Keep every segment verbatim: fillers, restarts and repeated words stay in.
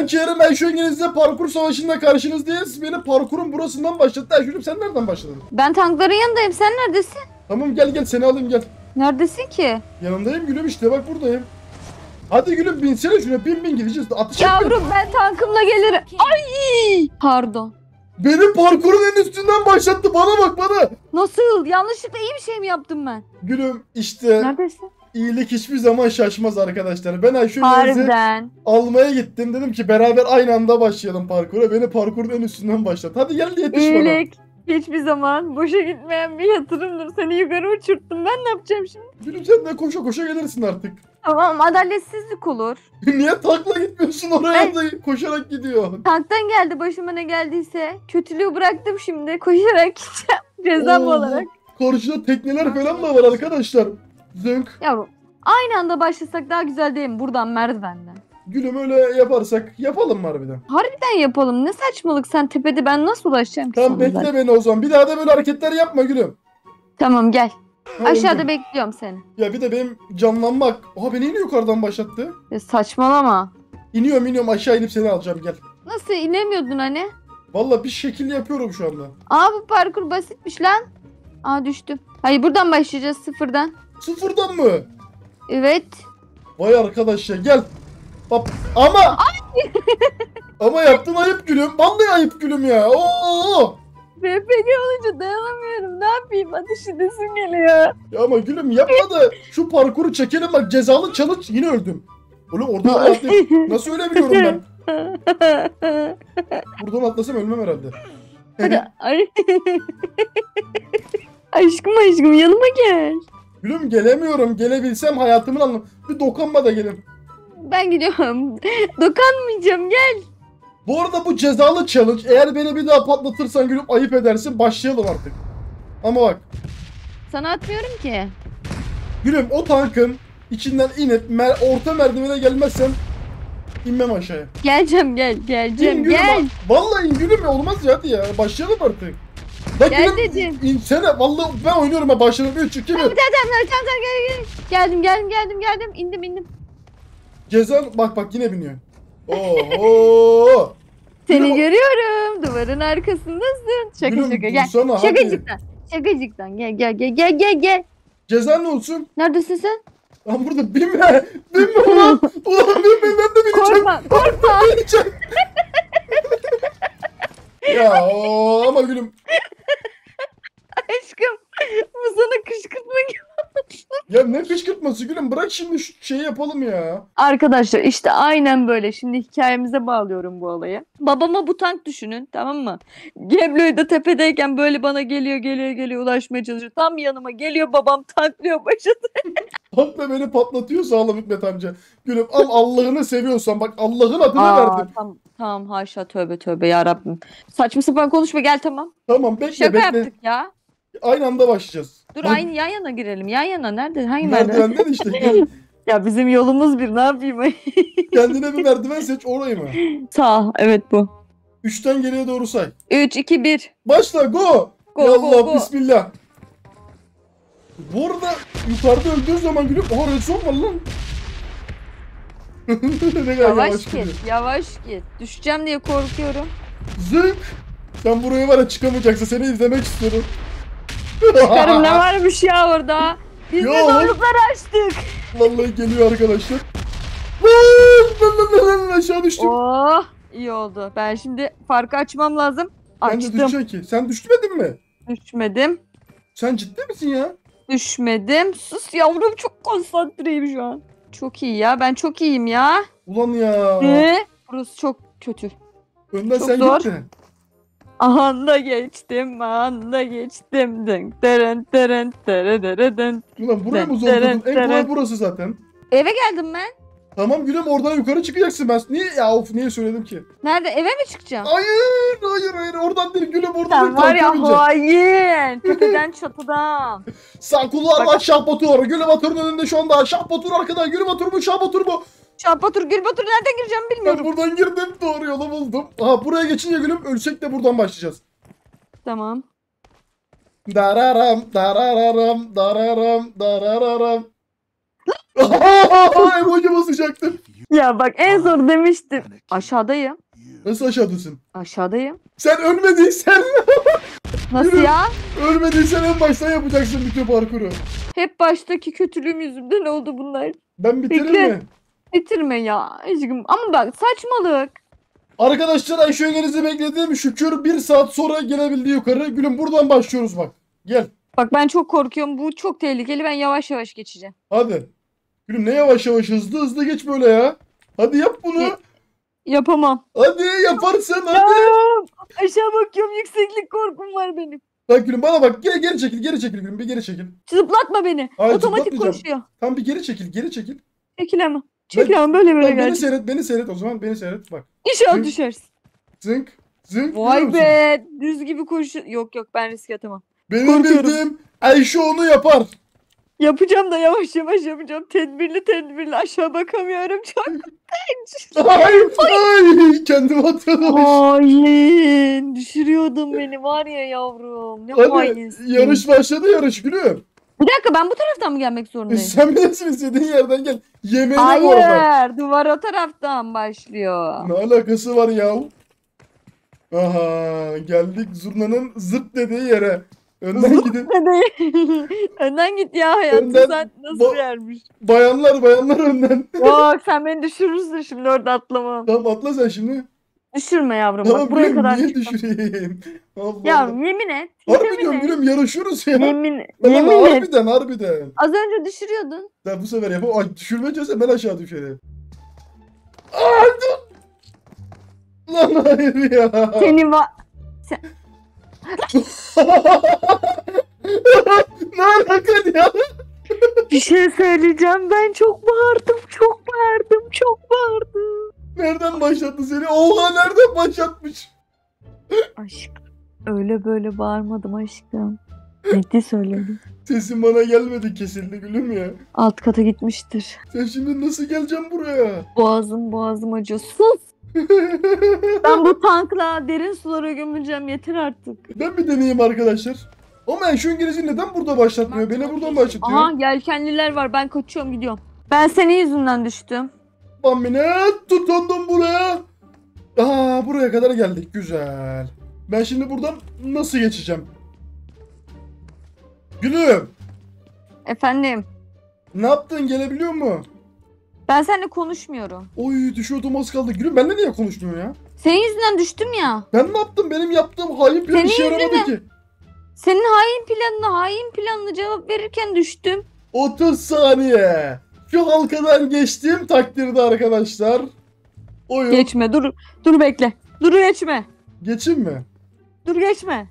Belki yarın ben şu İngilizce parkur savaşında karşınızdayız. Beni parkurun burasından başlattı. Ayşe'cim sen nereden başladın? Ben tankların yanındayım. Sen neredesin? Tamam gel gel seni alayım gel. Neredesin ki? Yanındayım gülüm işte bak buradayım. Hadi gülüm binsene şuna bin bin gideceğiz. Atış etme. Yavrum ben tankımla gelirim. Ay! Pardon. Beni parkurun en üstünden başlattı. Bana bak bana. Nasıl? Yanlışlıkla iyi bir şey mi yaptım ben? Gülüm işte Neredesin? iyilik hiçbir zaman şaşmaz arkadaşlar. Ben Ayşe Üniversitesi Harbiden. almaya gittim. Dedim ki beraber aynı anda başlayalım parkura. Beni parkurun en üstünden başlattı. Hadi gel yetiş bana. İyilik hiçbir zaman boşa gitmeyen bir yatırımdır. Seni yukarı uçurttum. Ben ne yapacağım şimdi? Gülüm sen de koşa koşa gelirsin artık. Tamam, adaletsizlik olur. Niye takla gitmiyorsun oraya da koşarak gidiyor. Tanktan geldi başıma ne geldiyse. Kötülüğü bıraktım şimdi. Koşarak gideceğim. Cezam Oo, olarak. Karşıda tekneler falan da var arkadaşlar. Zınk. Yavrum aynı anda başlasak daha güzel değil mi? Buradan merdivenden. Gülüm öyle yaparsak yapalım mı harbiden? Harbiden yapalım. Ne saçmalık, sen tepede, ben nasıl ulaşacağım ki Tamam sana bekle zaten? beni o zaman. Bir daha da böyle hareketler yapma gülüm. Tamam gel. Ha, Aşağıda öldüm. bekliyorum seni. Ya bir de benim canlanmak. Oha beni yine yukarıdan başlattı. Ya saçmalama. İniyorum iniyorum aşağı inip seni alacağım gel. Nasıl inemiyordun hani? Vallahi bir şekil yapıyorum şu anda. Aa bu parkur basitmiş lan. Aa düştüm. Hayır buradan başlayacağız sıfırdan. Sıfırdan mı? Evet. Vay arkadaş ya gel. Bak ama. Ama yaptın ayıp gülüm. Vallahi ayıp gülüm ya. Oo. R P G olunca dayanamıyorum. Ne yapayım? Ateş edesim geliyor. Ya ama gülüm yapma da şu parkuru çekelim bak cezalı challenge yine öldüm. Oğlum oradan atlayıp nasıl ölebiliyorum ben? Buradan atlasam ölmem herhalde. Hadi. Ay. Aşkım aşkım yanıma gel. Gülüm gelemiyorum. Gelebilsem hayatımın anlamı. Bir dokunma da gelin. Ben gidiyorum. Dokanmayacağım gel. Bu arada bu cezalı challenge. Eğer beni bir daha patlatırsan gülüm ayıp edersin. Başlayalım artık. Ama bak. Sana atmıyorum ki. Gülüm o tankın içinden inip mer orta merdivene gelmezsem inmem aşağıya. Geleceğim gel. İn Geleceğim gülüm. gel. Vallahi in gülüm ya olmaz ya hadi ya. Başlayalım artık. Bak Gel gülüm dedim. insene. Vallahi ben oynuyorum ha başladım. üç iki bir. Tamam tamam tamam gel gel. Geldim geldim geldim geldim. İndim indim. Ceza bak bak yine biniyor. Oo. Seni Gülüm, görüyorum. Duvarın arkasındasın. Şaka Gülüm, şaka gel. dursana, hadi. Şakacıktan. Şakacıktan gel gel gel gel gel gel. Ceza ne olsun? Neredesin sen? Lan burada binme. Binme ulan. Ulan binme ben de bineceğim. Korkma korkma. Bineceğim. Ya o, ama gülüm. Aşkım bu sana kışkırtma gibi. Ya ne kışkırtması gülüm bırak şimdi şu şeyi yapalım ya. Arkadaşlar işte aynen böyle. Şimdi hikayemize bağlıyorum bu olayı. Babama bu tank düşünün tamam mı? Geblo'da tepedeyken böyle bana geliyor geliyor geliyor ulaşmaya çalışıyor. Tam yanıma geliyor babam tanklıyor başını. Tankla beni patlatıyor sağlam Hikmet amca. Gülüm am Allah'ını seviyorsan bak Allah'ın adını Aa, verdim. tamam, tamam haşa tövbe tövbe ya Rabbim. Saçma sapan konuşma gel tamam. Tamam bekle Şaka bekle. yaptık ya. Aynı anda başlayacağız. Dur Bak, aynı yan yana girelim. Yan yana nerede? Hangi merdiven? merdivenden işte gel. Ya bizim yolumuz bir ne yapayım? Kendine bir merdiven seç orayı mı? Sağ evet bu. Üçten geriye doğru say. üç iki bir. Başla go. Go, Ya go, Allah go. bismillah. Bu arada yukarıda öldüğün zaman gülüm oha red zone var lan. Ne kadar Yavaş, yavaş git. gidiyor. Yavaş git. Düşeceğim diye korkuyorum. Zınk. Sen buraya var ya çıkamayacaksın seni izlemek istiyorum. Çıkarım ne varmış ya orada. Biz Yo. ne zorluklar açtık. Vallahi geliyor arkadaşlar. Aşağı düştüm. Oh iyi oldu. Ben şimdi farkı açmam lazım. Ben de Açtım. düşeceksin ki. Sen düşmedin mi? Düşmedim. Sen ciddi misin ya? Düşmedim. Sus yavrum çok konsantreyim şu an. Çok iyi ya. Ben çok iyiyim ya. Ulan ya. Ne? Burası çok kötü. Önden Çok sen zor. gittin. Anda geçtim, anda geçtim. Dın dırın dırın dırı dırı dın. Ulan buraya mı Dın, zorladın? dırın, En kolay dırın. burası zaten. Eve geldim ben. Tamam gülüm oradan yukarı çıkacaksın ben. Niye ya of niye söyledim ki? Nerede? Eve mi çıkacağım? Hayır hayır hayır oradan değil gülüm oradan Sen değil. var ya kalkamayacağım. hain. Tepeden çatıdan. Sağ kulağın Bak- var Şah Batur. Gülüm Batur'un önünde şu anda. Şah Batur arkada. Gülüm Batur mu Şah Batur mu? Şahbatur, Gülbatur nereden gireceğim Ben bilmiyorum. buradan girdim. Doğru yolu buldum. Aha buraya geçince gülüm ölsek de buradan başlayacağız. Tamam. Dararam dararam dararam dararam. Emoji basacaktım. Ya bak en son demiştim. Aşağıdayım. Nasıl aşağıdasın? Aşağıdayım. Sen ölmediysen, Nasıl ya? ölmediysen en baştan yapacaksın bütün parkuru. Hep baştaki kötülüğüm yüzünden oldu bunlar. Ben bitirir Bekle. mi? Bitirme ya aşkım. Ama bak saçmalık. Arkadaşlar Ayşe yengenizi bekledim. Şükür bir saat sonra gelebildi yukarı. Gülüm buradan başlıyoruz bak. Gel. Bak ben çok korkuyorum. Bu çok tehlikeli. Ben yavaş yavaş geçeceğim. Hadi. Gülüm ne yavaş yavaş hızlı hızlı geç böyle ya. Hadi yap bunu. Y- Yapamam. Hadi yaparsın hadi. Aa, aşağı bakıyorum. Yükseklik korkum var benim. Bak gülüm bana bak. Geri, geri çekil geri çekil gülüm bir geri çekil. Zıplatma beni. Hayır, Otomatik zıplatmayacağım. koşuyor. Tam bir geri çekil geri çekil. Çekilemem. Çekilemem böyle böyle Bak, beni geldi. seyret beni seyret o zaman beni seyret bak. İnşallah Zınk. düşersin. Zınk zınk. görüyor Vay musun? be. Düz gibi koşu. Yok yok ben risk atamam. Benim korkuyorum. bildiğim Ayşe onu yapar. Yapacağım da yavaş yavaş yapacağım. Tedbirli tedbirli aşağı bakamıyorum. Çok Ay ay kendimi atıyordum. hain. Düşürüyordun beni var ya yavrum. Ne Hadi hainsin. yarış başladı yarış gülüm. Bir dakika ben bu taraftan mı gelmek zorundayım? Sen bilirsin istediğin yerden gel. Yemeğine bu arada. Hayır. Duvar o taraftan başlıyor. Ne alakası var ya? Aha geldik zurnanın zırt dediği yere. Önden gidin. Değil. Önden git ya hayatım. Önden Sen nasıl ba- bir yermiş? Bayanlar bayanlar önden. Yok sen beni düşürürsün şimdi orada atlamam. Tamam atla sen şimdi. Düşürme yavrum Tamam bak buraya gülüm kadar niye çıktım. düşüreyim? Allah Yavrum Allah. yemin et. Harbi Yemin diyorum et. gülüm yarışıyoruz ya. Yemin, Tamam, yemin et. harbiden harbiden. Az önce düşürüyordun. Ben bu sefer yapamam. Ay düşürmeyeceğiz ben aşağı düşerim. Aa dur. Lan hayır ya. Seni va... Ne alaka ya? Bir şey söyleyeceğim. Ben çok bağırdım. Çok bağırdım. Çok bağırdım. Nereden başlattı seni? Oha nereden başlatmış? Aşk. Öyle böyle bağırmadım aşkım. Ciddi söyledim. Sesin bana gelmedi kesildi gülüm ya. Alt kata gitmiştir. Sen şimdi nasıl geleceksin buraya? Boğazım boğazım acıyor. Sus. Ben bu tankla derin sulara gömüleceğim. Yeter artık. Ben bir deneyeyim arkadaşlar. Ama şu İngilizce neden burada başlatmıyor? Beni buradan başlatıyor. Aha yelkenliler var. Ben kaçıyorum gidiyorum. Ben senin yüzünden düştüm. One minute tutundum buraya. Aa buraya kadar geldik güzel. Ben şimdi buradan nasıl geçeceğim? Gülüm Efendim. ne yaptın gelebiliyor mu? Ben seninle konuşmuyorum. Oy düşüyordum az kaldı. Gülüm benimle niye konuşmuyorsun ya? Senin yüzünden düştüm ya. Ben ne yaptım? Benim yaptığım hain plan Senin işe yaramadı yüzünden. ki. Senin hain planına hain planına cevap verirken düştüm. otuz saniye. Şu halkadan geçtiğim takdirde arkadaşlar. Oyun. Geçme dur. Dur bekle. Dur geçme. Geçin mi? Dur geçme.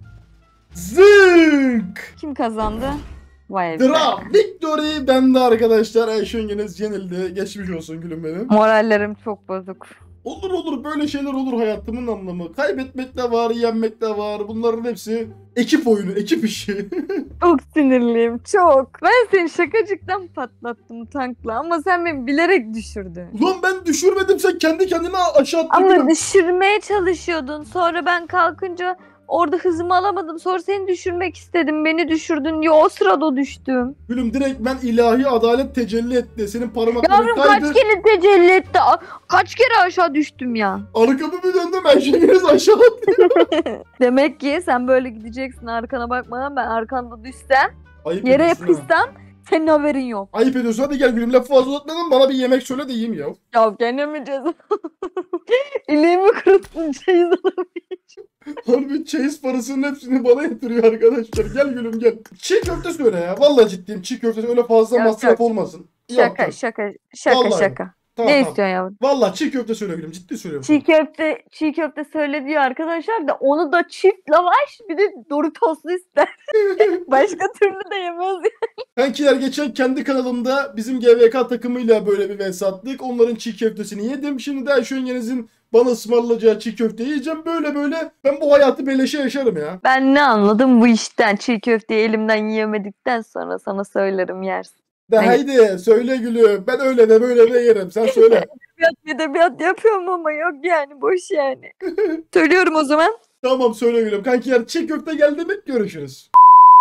Zınk. Kim kazandı? Vay be. Dra victory bende arkadaşlar. Ayşengeniz yenildi. Geçmiş olsun gülüm benim. Morallerim çok bozuk. Olur olur böyle şeyler olur hayatımın anlamı. Kaybetmek de var, yenmek de var. Bunların hepsi ekip oyunu, ekip işi. Çok sinirliyim çok. Ben seni şakacıktan patlattım tankla ama sen beni bilerek düşürdün. Ulan ben düşürmedim sen kendi kendine aşağı attın. Ama gülüm. düşürmeye çalışıyordun. Sonra ben kalkınca orada hızımı alamadım. Sonra seni düşürmek istedim. Beni düşürdün. Ya o sırada düştüm. Gülüm direkt ben ilahi adalet tecelli etti. Senin parmakların Yavrum kaydı. kaç kere tecelli etti. A- Kaç kere aşağı düştüm ya. Arkamı bir döndüm Ayşengeniz aşağı attı. Demek ki sen böyle gideceksin arkana bakmadan ben arkanda düşsem Ayıp yere ediyorsun ha. yapışsam senin haberin yok. Ayıp ediyorsun hadi gel gülüm lafı fazla uzatmadan bana bir yemek söyle de yiyeyim ya. Ya gene mi ceza? İliğimi kuruttun çeyiz alamayacağım. Harbi çeyiz parasının hepsini bana yatırıyor arkadaşlar. Gel gülüm gel. Çiğ köfte söyle ya. Vallahi ciddiyim çiğ köfte öyle fazla Yok, masraf yok. olmasın. Yok, Şaka yok. şaka şaka Vallahi. şaka. Tamam, Ne tamam. istiyorsun yavrum? Vallahi çiğ köfte söyle gülüm ciddi söylüyorum. Çiğ köfte çiğ köfte söyle diyor arkadaşlar da onu da çift lavaş bir de Doritoslu ister. Başka türlü de yemez. Kankiler geçen kendi kanalımda bizim G V K takımıyla böyle bir vs attık. Onların çiğ köftesini yedim. Şimdi de Ayşe yengenizin bana ısmarlayacağı çiğ köfteyi yiyeceğim. Böyle böyle ben bu hayatı beleşe yaşarım ya. Ben ne anladım bu işten? Çiğ köfteyi elimden yiyemedikten sonra sana söylerim yersin. De Hayır. haydi söyle gülüm. Ben öyle de böyle de yerim. Sen söyle. Edebiyat edebiyat yapıyorum ama yok yani boş yani. Söylüyorum o zaman. Tamam söyle gülüm. Kankiler çiğ köfte geldi mi görüşürüz.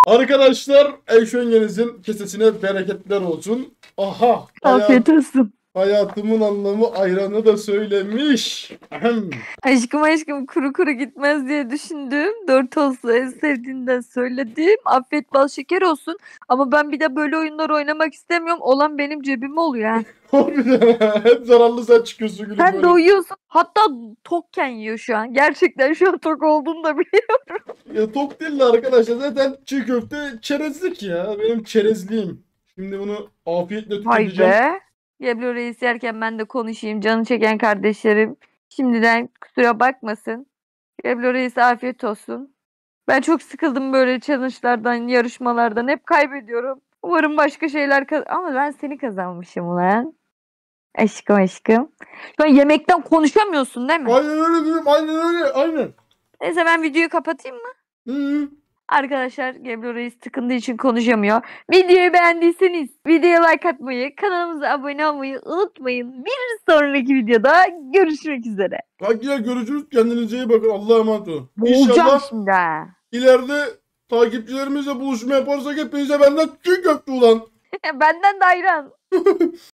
Arkadaşlar Ayşe yengenizin kesesine bereketler olsun. Aha. Afiyet olsun. Hayatımın anlamı ayranı da söylemiş. Ahem. Aşkım aşkım kuru kuru gitmez diye düşündüm. Dört olsa en sevdiğinden söyledim. Afiyet bal şeker olsun. Ama ben bir de böyle oyunlar oynamak istemiyorum. Olan benim cebime oluyor ha. Harbiden ha, hep zararlı sen çıkıyorsun gülüm Sen böyle. de uyuyorsun. Hatta tokken yiyor şu an. Gerçekten şu an tok olduğunu da biliyorum. Ya tok değil de arkadaşlar zaten çiğ köfte çerezlik ya. Benim çerezliğim. Şimdi bunu afiyetle Vay tüketeceğim. be. Geblo Reis yerken ben de konuşayım. Canı çeken kardeşlerim. Şimdiden kusura bakmasın. Geblo Reis'e afiyet olsun. Ben çok sıkıldım böyle challenge'lardan, yarışmalardan. Hep kaybediyorum. Umarım başka şeyler kaz... Ama ben seni kazanmışım ulan. Aşkım aşkım. Şu an yemekten konuşamıyorsun değil mi? Aynen öyle gülüm, aynen öyle, aynen. Neyse ben videoyu kapatayım mı? Hı. Arkadaşlar Geblo Reis tıkındığı için konuşamıyor. Videoyu beğendiyseniz videoya like atmayı, kanalımıza abone olmayı unutmayın. Bir sonraki videoda görüşmek üzere. Hadi ya görüşürüz. Kendinize iyi bakın. Allah'a emanet olun. Boğulacağım İnşallah şimdi ha. ileride takipçilerimizle buluşma yaparsak hepinize benden çiğ köfte ulan. Benden de ayran.